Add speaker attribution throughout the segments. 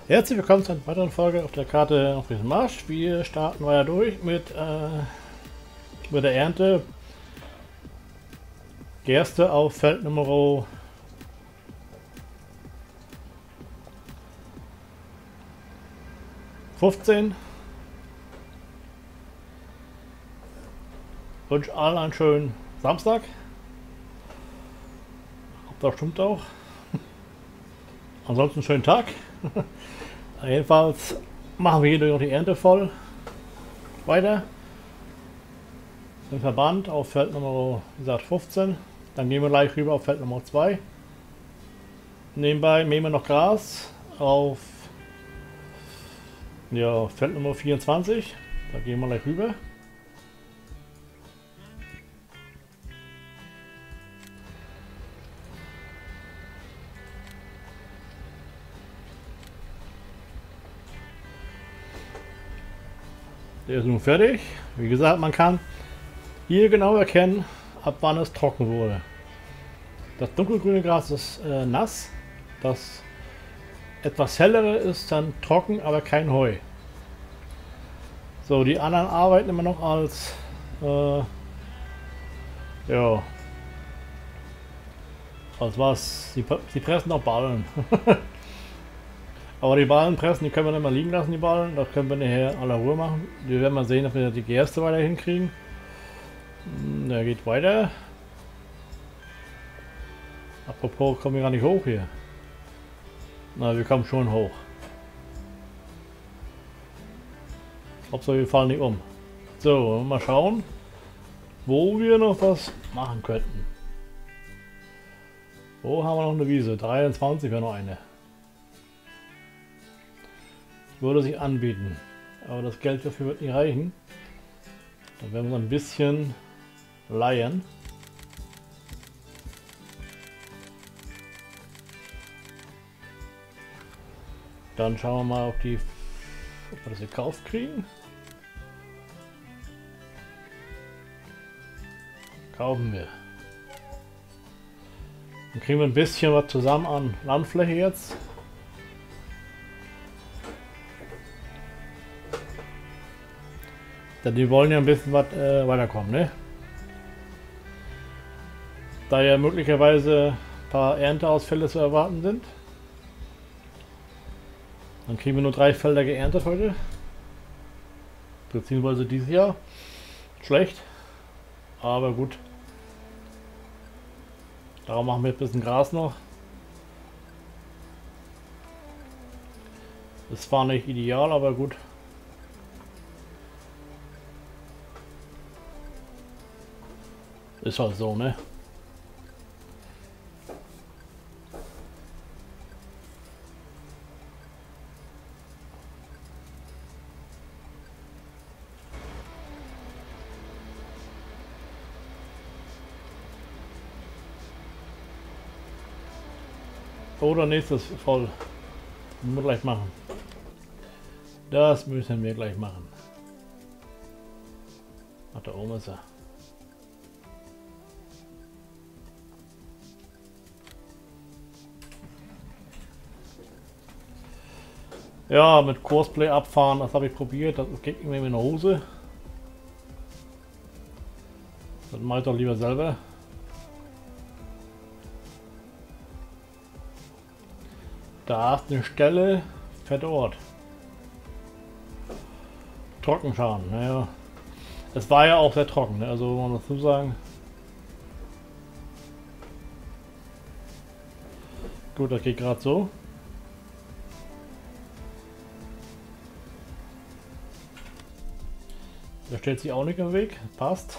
Speaker 1: Herzlich willkommen zu einer weiteren Folge auf der Karte auf diesem Marsch. Wir starten weiter durch mit der Ernte. Gerste auf Feld Nummer 15. Wünsche allen einen schönen Samstag. Das stimmt auch. Ansonsten einen schönen Tag. Jedenfalls machen wir hier noch die Ernte voll. Weiter. Den Verband auf Feld Nummer, wie gesagt, 15. Dann gehen wir gleich rüber auf Feld Nummer 2. Nebenbei mähen wir noch Gras auf Feld Nummer 24. Da gehen wir gleich rüber. Der ist nun fertig. Wie gesagt, man kann hier genau erkennen, ab wann es trocken wurde. Das dunkelgrüne Gras ist nass. Das etwas hellere ist dann trocken, aber kein Heu. So, die anderen arbeiten immer noch als als was? Sie pressen noch Ballen. Aber die Ballen pressen, die können wir nicht mal liegen lassen, die Ballen. Das können wir nachher aller Ruhe machen. Wir werden mal sehen, ob wir die Gerste weiter hinkriegen. Der geht weiter. Apropos, kommen wir gar nicht hoch hier. Na, wir kommen schon hoch. Hauptsache, wir fallen nicht um. So, mal schauen, wo wir noch was machen könnten. Wo haben wir noch eine Wiese? 23 wäre noch eine. Würde sich anbieten, aber das Geld dafür wird nicht reichen. Dann werden wir ein bisschen leihen. Dann schauen wir mal, ob wir das gekauft kriegen. Kaufen wir. Dann kriegen wir ein bisschen was zusammen an Landfläche jetzt. Denn die wollen ja ein bisschen was weiterkommen, ne? Da ja möglicherweise ein paar Ernteausfälle zu erwarten sind. Dann kriegen wir nur 3 Felder geerntet heute. Beziehungsweise dieses Jahr. Schlecht. Aber gut. Darum machen wir ein bisschen Gras noch. Ist zwar nicht ideal, aber gut. Ist halt so, ne? Oder nächstes voll. Müssen wir gleich machen. Das müssen wir gleich machen. Ach, da oben ist er. Ja, mit Cosplay abfahren, das habe ich probiert, das geht irgendwie in der Hose. Das mache ich doch lieber selber. Da ist eine Stelle verdorrt. Trockenschaden, naja. Es war ja auch sehr trocken, ne? Also muss man dazu sagen. Gut, das geht gerade so. Der stellt sich auch nicht im Weg, passt.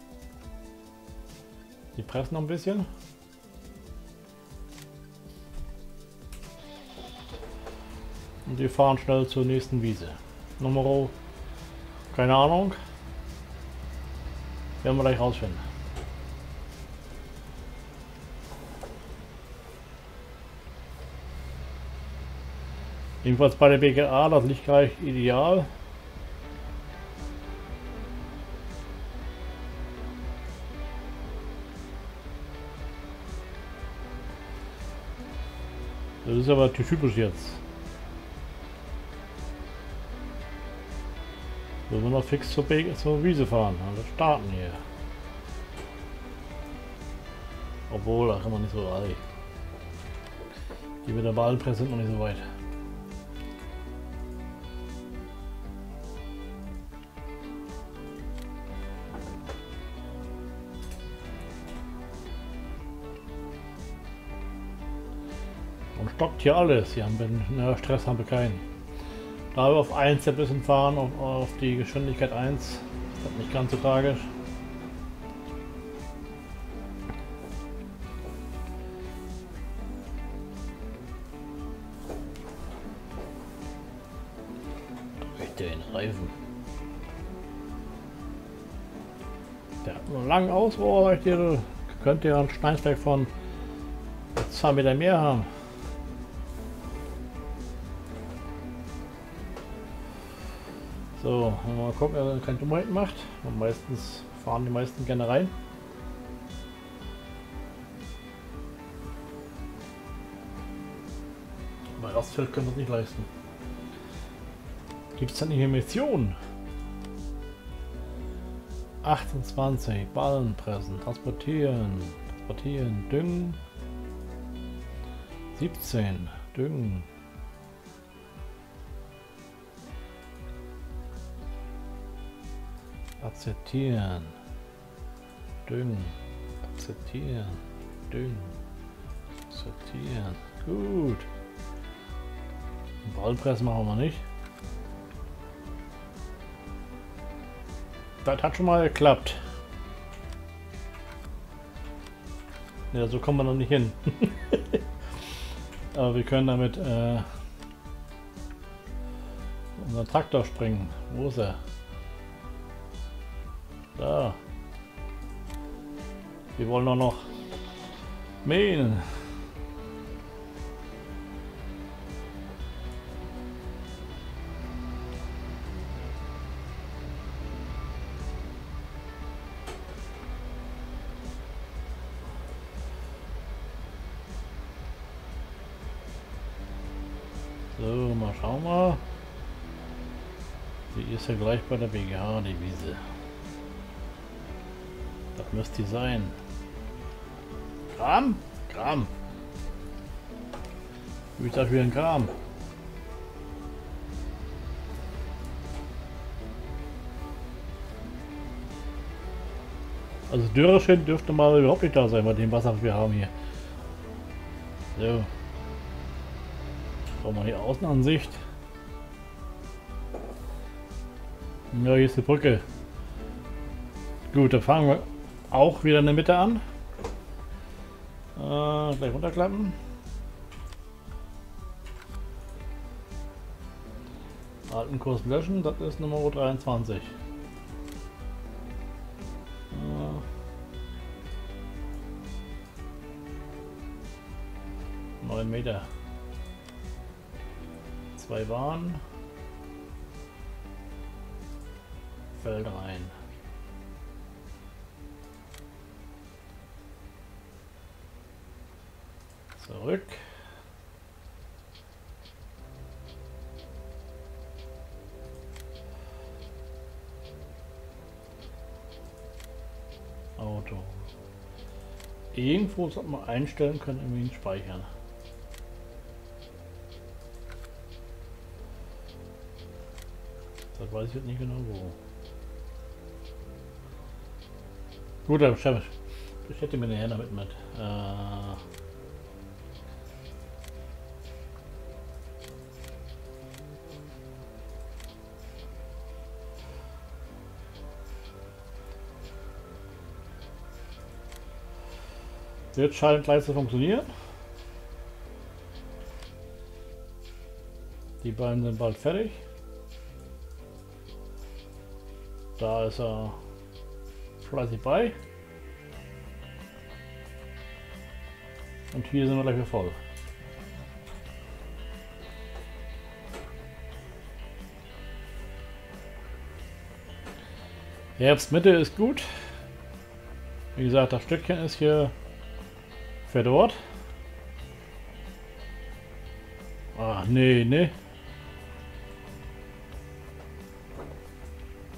Speaker 1: Die pressen noch ein bisschen. Und wir fahren schnell zur nächsten Wiese. Nummer, keine Ahnung. Werden wir gleich rausfinden. Jedenfalls bei der BKA, das liegt gleich ideal. Das ist aber typisch jetzt. So, wir noch fix zur Wiese fahren. Also starten hier. Obwohl, da kann man nicht so weit. Die mit der Ballenpresse sind noch nicht so weit. Und stockt hier alles. Hier haben wir Stress, haben wir keinen. Da wir auf 1 ein bisschen fahren, auf die Geschwindigkeit 1. Ist das nicht ganz so tragisch. Den Reifen. Der hat einen langen Ausrohr, könnt ihr ein Steinsberg von 2 Meter mehr haben. So, mal gucken, dass er keine Dummheiten macht. Und meistens fahren die meisten gerne rein. Bei Rastfeld können wir es nicht leisten. Gibt es da nicht mehr Missionen? 28 Ballenpressen, transportieren, düngen. 17 düngen. Akzeptieren, düngen, akzeptieren, düngen, akzeptieren. Gut. Ballenpressen machen wir nicht. Das hat schon mal geklappt. Ja, so kommen wir noch nicht hin. Aber wir können damit unseren Traktor springen. Wo ist er? Da. Wir wollen auch noch mähen. So, mal schauen wir. Die ist ja gleich bei der BGH, die Wiese. Das müsste die sein. Kram? Kram. Wie ist das wieder ein Kram? Also Dürreschnitt dürfte mal überhaupt nicht da sein bei dem Wasser, was wir haben hier. So. Schauen wir hier Außenansicht. Ja, hier ist die Brücke. Gut, dann fangen wir auch wieder in der Mitte an. Gleich runterklappen. Alten Kurs löschen, das ist Nummer 23. 9 Meter. 2 Bahnen. Feld rein. Zurück. Auto. Irgendwo sollte man einstellen können, irgendwie speichern. Das weiß ich jetzt nicht genau wo. Gut, dann ich hätte mir nachher damit mit. Jetzt scheint gleich zu funktionieren. Die beiden sind bald fertig. Da ist er fleißig bei. Und hier sind wir gleich wieder voll. Herbstmitte ist gut. Wie gesagt, das Stückchen ist hier für dort. Ah, nee, nee.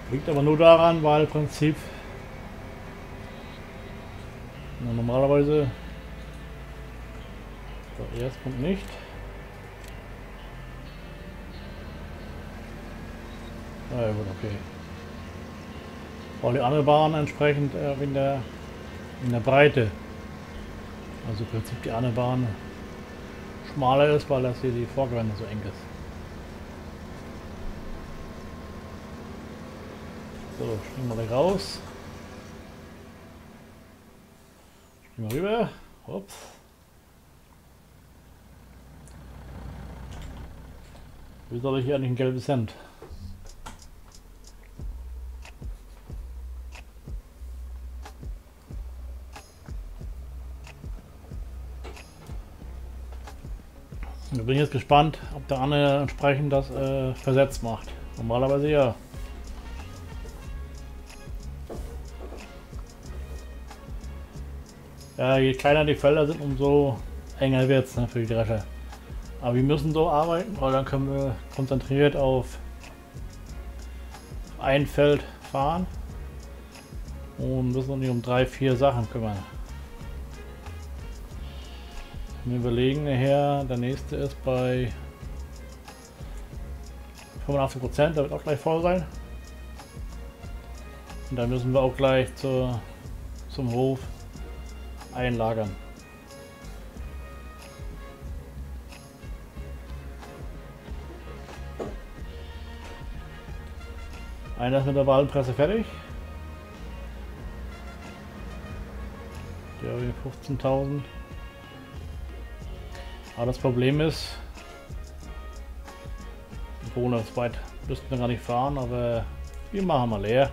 Speaker 1: Liegt aber nur daran, weil im Prinzip normalerweise so, erst kommt nicht. Ja gut, okay. Weil die andere Bahn entsprechend in der Breite. Also im Prinzip die andere Bahn schmaler ist, weil das hier die Vorgewende so eng ist. So, springen wir gleich raus. Springen wir rüber. Ups. Wie soll ich hier eigentlich ein gelbes Hemd? Ich bin jetzt gespannt, ob der Anne entsprechend das versetzt macht. Normalerweise ja. Ja, je kleiner die Felder sind, umso enger wird es, ne, für die Drescher. Aber wir müssen so arbeiten, weil dann können wir konzentriert auf ein Feld fahren und müssen uns nicht um 3, 4 Sachen kümmern. Wir überlegen nachher, der nächste ist bei 85%, der wird auch gleich voll sein. Und dann müssen wir auch gleich zum Hof einlagern. Einer ist mit der Wallenpresse fertig. Der hat 15.000. Aber das Problem ist, ohne weit müssten wir gar nicht fahren, aber wir machen mal leer.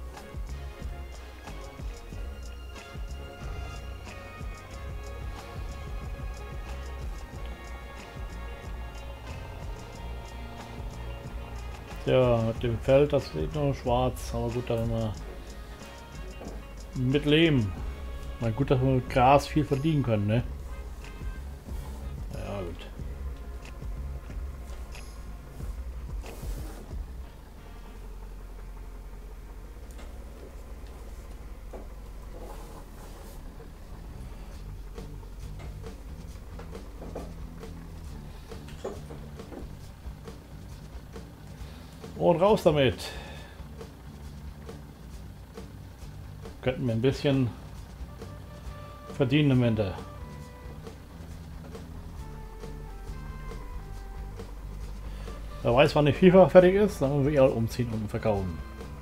Speaker 1: Ja, mit dem Feld, das sieht nur schwarz, aber gut, da werden wir mit leben. Mal gut, dass wir mit Gras viel verdienen können, ne? Ja, gut. Und raus damit. Könnten wir ein bisschen verdienen am Ende. Wer weiß, wann die FIFA fertig ist, dann müssen wir eher umziehen und verkaufen.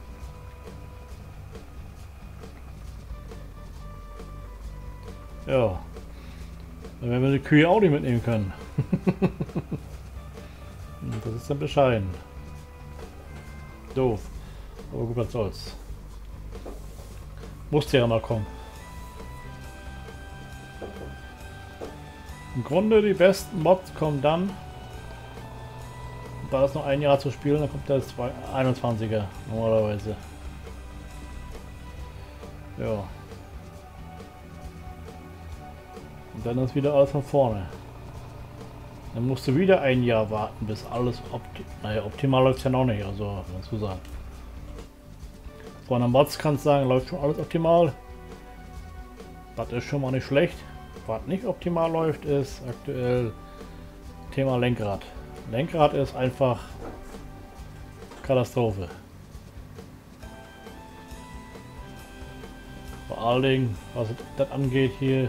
Speaker 1: Ja. Dann werden wir die Kühe auch nicht mitnehmen können. Das ist dann bescheiden. Doof. Aber gut, was soll's. Musste ja mal kommen. Im Grunde die besten Mods kommen dann. Da ist noch ein Jahr zu spielen, dann kommt der 21er normalerweise. Ja. Und dann ist wieder alles von vorne. Dann musst du wieder ein Jahr warten, bis alles optimal läuft ja noch nicht, also dazu sagen. Von einem Mods kannst du sagen, läuft schon alles optimal. Das ist schon mal nicht schlecht. Was nicht optimal läuft, ist aktuell Thema Lenkrad. Lenkrad ist einfach Katastrophe. Vor allen Dingen, was das angeht hier,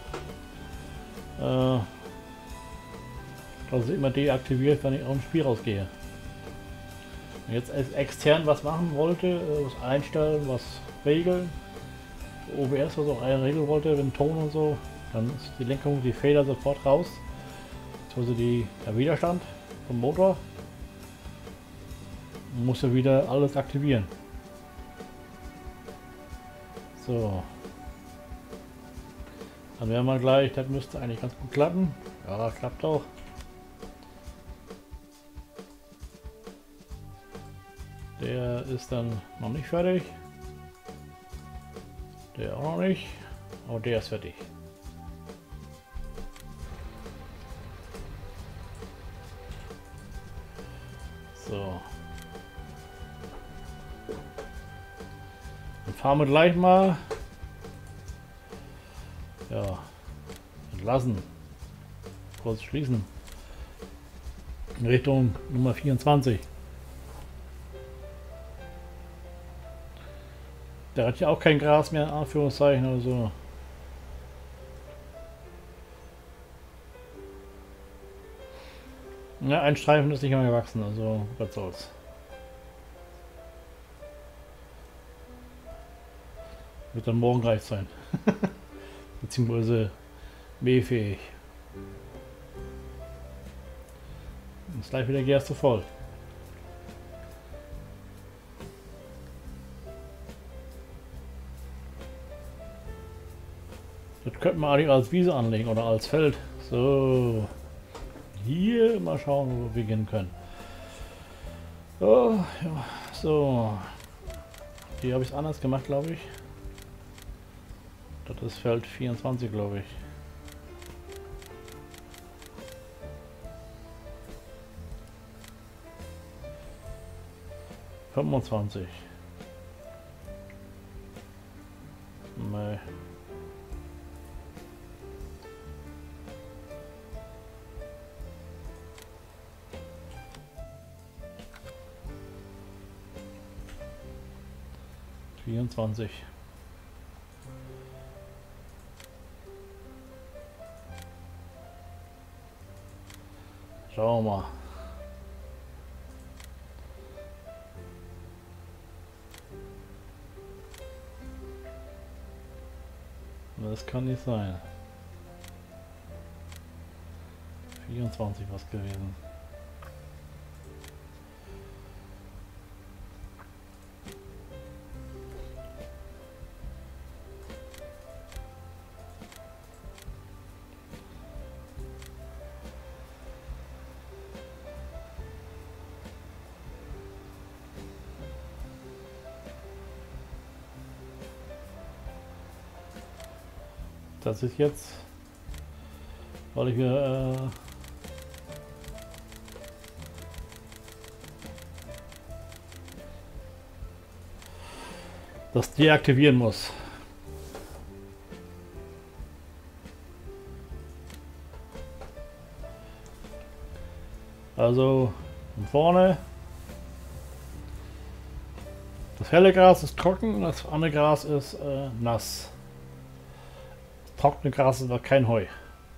Speaker 1: das ist immer deaktiviert, wenn ich aus dem Spiel rausgehe. Wenn ich jetzt extern was machen wollte, was einstellen, was regeln, OBS was auch einregeln wollte, wenn Ton und so, dann ist die Lenkung, die Feder sofort raus. Also der Widerstand vom Motor. Man muss ja wieder alles aktivieren. So. Dann werden wir gleich, das müsste eigentlich ganz gut klappen. Ja, klappt auch. Der ist dann noch nicht fertig. Der auch noch nicht. Aber der ist fertig. So. fahren wir gleich mal. Ja, entlassen. Kurz schließen. In Richtung Nummer 24. Der hat ja auch kein Gras mehr, in Anführungszeichen oder so. Ja, ein Streifen ist nicht mehr gewachsen, also was soll's. Wird dann morgen reif sein. Beziehungsweise mähfähig. Ist gleich wieder Gerste voll. Das könnte man eigentlich als Wiese anlegen oder als Feld. So. Hier mal schauen, wo wir beginnen können. Oh, ja, so. Hier habe ich es anders gemacht, glaube ich. Das ist Feld 24, glaube ich. ...25. Nee. ...24. Schauen wir mal. Das kann nicht sein. 24 was gewesen. Das ist jetzt, weil ich mir das deaktivieren muss. Also von vorne. Das helle Gras ist trocken, das andere Gras ist nass. Trockene Gras ist aber kein Heu.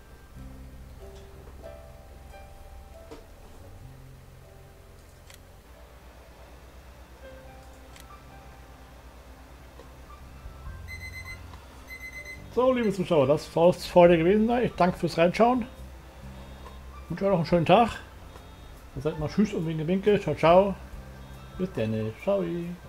Speaker 1: So, liebe Zuschauer, das soll es für heute gewesen sein. Ich danke fürs Reinschauen. Ich wünsche euch noch einen schönen Tag. Ihr seid mal tschüss und winke winke. Ciao, ciao. Bis dann. Ciao.